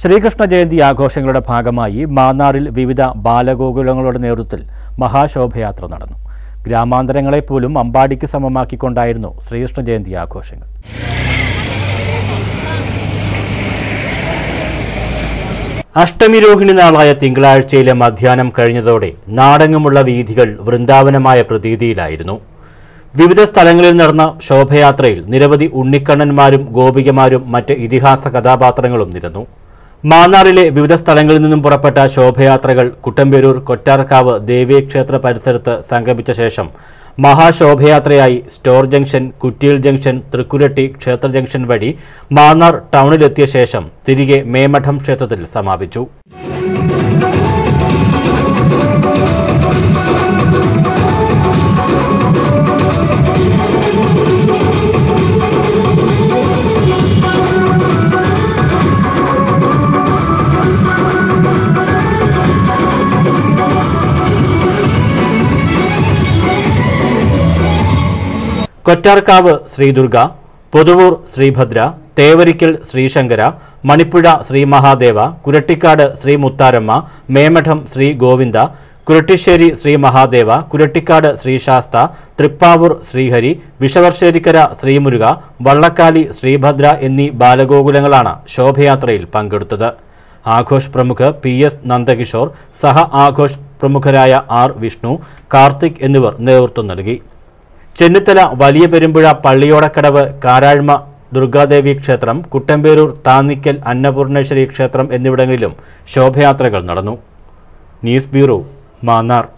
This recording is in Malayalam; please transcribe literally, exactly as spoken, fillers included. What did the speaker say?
ശ്രീകൃഷ്ണ ജയന്തി ആഘോഷങ്ങളുടെ ഭാഗമായി മാന്നാറിൽ വിവിധ ബാലഗോകുലങ്ങളുടെ നേതൃത്വത്തിൽ മഹാശോഭയാത്ര നടന്നു. ഗ്രാമാന്തരങ്ങളെപ്പോലും അമ്പാടിക്ക് സമമാക്കിക്കൊണ്ടായിരുന്നു ശ്രീകൃഷ്ണ ജയന്തി ആഘോഷങ്ങൾ. അഷ്ടമി രോഹിണി നാളായ തിങ്കളാഴ്ചയിലെ മധ്യാഹ്നം കഴിഞ്ഞതോടെ നാടെങ്ങുമുള്ള വീഥികൾ വൃന്ദാവനമായ പ്രതീതിയിലായിരുന്നു. വിവിധ സ്ഥലങ്ങളിൽ നടന്ന ശോഭയാത്രയിൽ നിരവധി ഉണ്ണിക്കണ്ണന്മാരും ഗോപികമാരും മറ്റ് ഇതിഹാസ കഥാപാത്രങ്ങളും നിരന്നു. മാന്നാറിലെ വിവിധ സ്ഥലങ്ങളിൽ നിന്നും പുറപ്പെട്ട ശോഭയാത്രകൾ കുട്ടമ്പേരൂർ കൊറ്റാർക്കാവ് ദേവീക്ഷേത്ര പരിസരത്ത് സംഗമിച്ച ശേഷം മഹാശോഭയാത്രയായി സ്റ്റോർ ജംഗ്ഷൻ, കുറ്റിയിൽ ജംഗ്ഷൻ, തൃക്കുരട്ടി ക്ഷേത്ര ജംഗ്ഷൻ വഴി മാന്നാർ ടൗണിലെത്തിയ ശേഷം തിരികെ മേമഠം ക്ഷേത്രത്തിൽ സമാപിച്ചു. കൊറ്റാർക്കാവ് ശ്രീദുർഗ, പൊതുവൂർ ശ്രീഭദ്ര, തേവരിക്കൽ ശ്രീശങ്കര, മണിപ്പുഴ ശ്രീ മഹാദേവ, കുരട്ടിക്കാട് ശ്രീ മുത്താരമ്മ, മേമഠം ശ്രീ ഗോവിന്ദ, കുരട്ടിശ്ശേരി ശ്രീ മഹാദേവ, കുരട്ടിക്കാട് ശ്രീശാസ്ത, തൃപ്പാവൂർ ശ്രീഹരി, വിഷവർശ്ശേരിക്കര ശ്രീമുരുക, വള്ളക്കാലി ശ്രീഭദ്ര എന്നീ ബാലഗോകുലങ്ങളാണ് ശോഭയാത്രയിൽ പങ്കെടുത്തത്. ആഘോഷ് പ്രമുഖ് പി എസ് നന്ദകിഷോർ, സഹ ആഘോഷ് പ്രമുഖരായ ആർ വിഷ്ണു, കാർത്തിക് എന്നിവർ നേതൃത്വം നൽകി. ചെന്നിത്തല വലിയ പെരുമ്പുഴ പള്ളിയോടക്കടവ് കാരാഴ്മ ദുർഗാദേവി ക്ഷേത്രം, കുട്ടമ്പേരൂർ താന്നിക്കൽ അന്നപൂർണേശ്വരി ക്ഷേത്രം എന്നിവിടങ്ങളിലും ശോഭയാത്രകൾ നടന്നു. News bureau, Mannar.